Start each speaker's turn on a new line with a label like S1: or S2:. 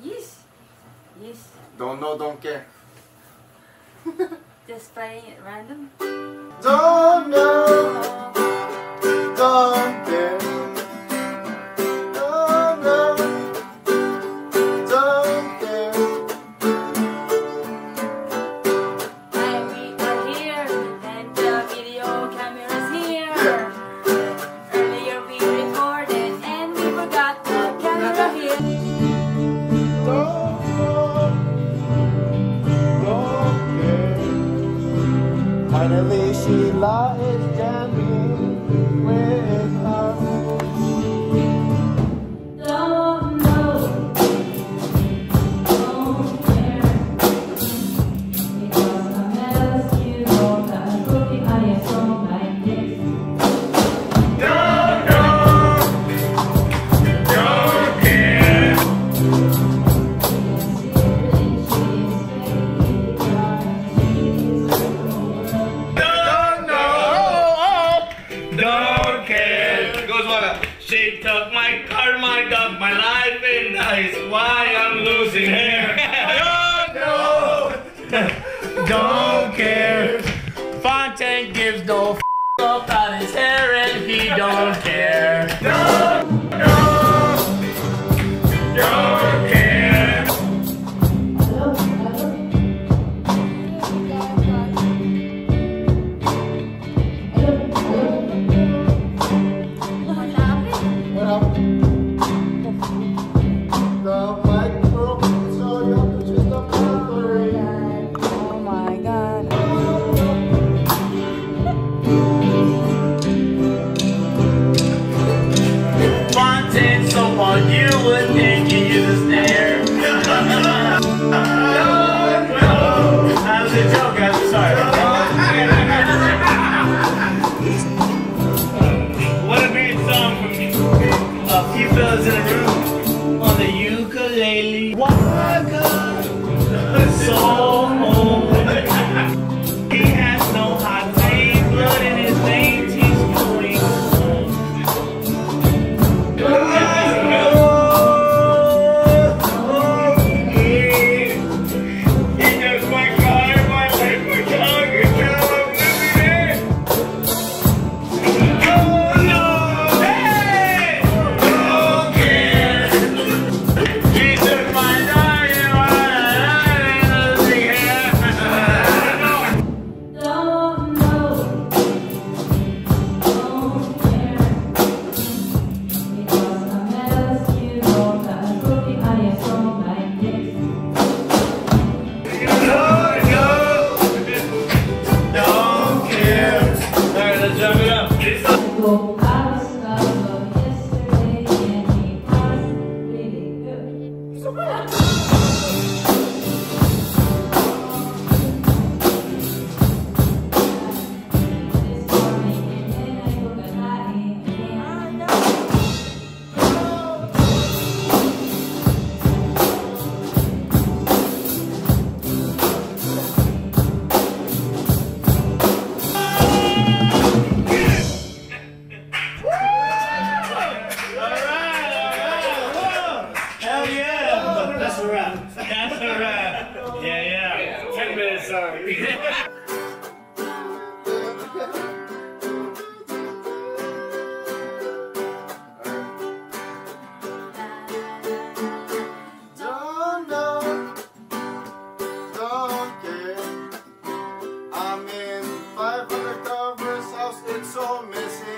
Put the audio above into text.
S1: Yes. Yes.
S2: Don't know, don't care.
S1: Just playing it random.
S2: Don't know, don't care. Don't know, don't care.
S1: We are here and the video camera's here. Earlier we recorded and we forgot the camera here.
S2: Don't know, don't care. Finally, Sheila is jamming with us.
S1: Don't know, don't care. Because I'm else you know that I'm cooking I am song like this.
S3: Don't know, don't care. Don't know, don't care. Goes what? She took my car, my dog, my life, and that is why I'm losing hair. Don't know, don't care. Fontaine gives no f about his hair, and he don't care. Don't know, don't care.
S2: What up? The microphone, so you have to choose the battery.
S1: Oh my god.
S3: Fontaine, someone you would think you use a snare. That was a joke, guys. I'm sorry. What a great song from a few fellas in a room on the ukulele. Waka, so old. He has no hot vein, blood in his veins. He's going home. He just my car, my life, my dog, and now I'm living it. Oh no, hey, don't care. He took my dog and my losing hair.
S1: Don't know, don't care. Because I'm else you know that I'm cooking I am song like this.
S3: Don't care. Alright, let's jump it up.
S1: Go out of yesterday and it was really good. This morning and then I took a night again.
S3: Hell yeah! That's a wrap. That's a wrap. Yeah. 10 minutes, sorry.
S2: Don't know, don't care. I'm in 500 covers house, it's so messy.